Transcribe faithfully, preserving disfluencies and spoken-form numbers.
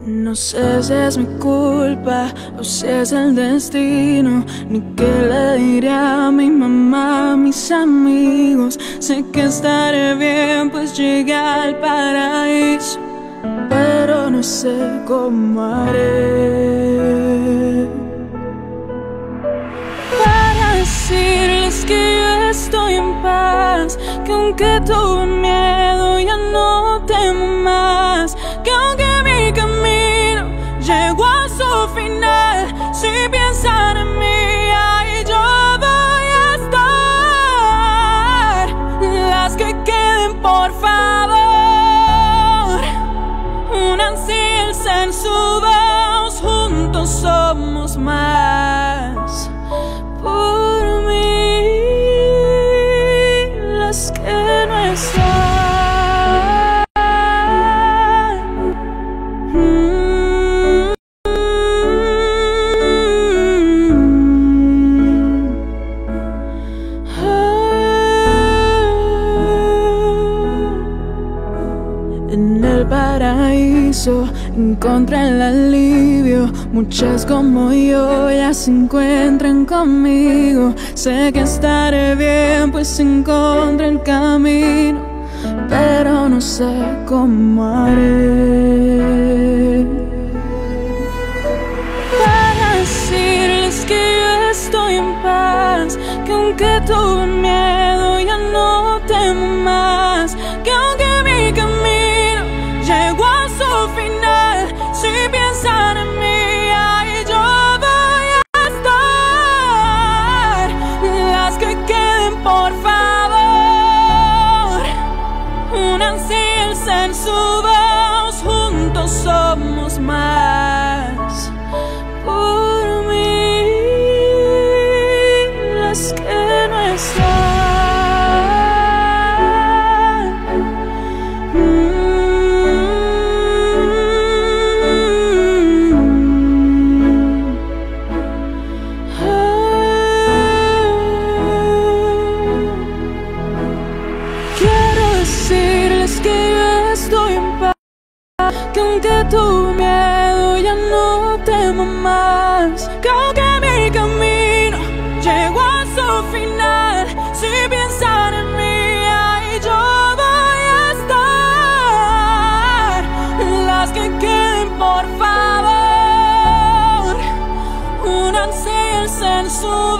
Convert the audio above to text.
No sé si es mi culpa o si es el destino, ni qué le diré a mi mamá, a mis amigos. Sé que estaré bien, pues llegué al paraíso, pero no sé cómo haré para decirles que yo estoy en paz, que aunque tuve miedo ya no temo más, que aunque mi camino llegó a su final, si piensan en mí ahí yo voy a estar. Las que queden, por favor, únanse el ser su voz, juntos somos más. Por mí, las que no están. En el paraíso encontré el alivio. Muchas como yo ya se encuentran conmigo. Sé que estaré bien, pues encontré el camino, pero no sé cómo haré para decirles que yo estoy en paz, que aunque tuve miedo ya no temo más, que aunque mi camino llegó a su final, si piensan en mí ahí yo voy a estar. Las que queden, por favor, únanse el ser su voz, juntos somos más. Por mí, las que no están. Decirles que yo estoy en paz, que aunque tuve miedo ya no temo más, que aunque mi camino llegó a su final, si piensan en mí ahí yo voy a estar. Las que queden, por favor, únanse el ser su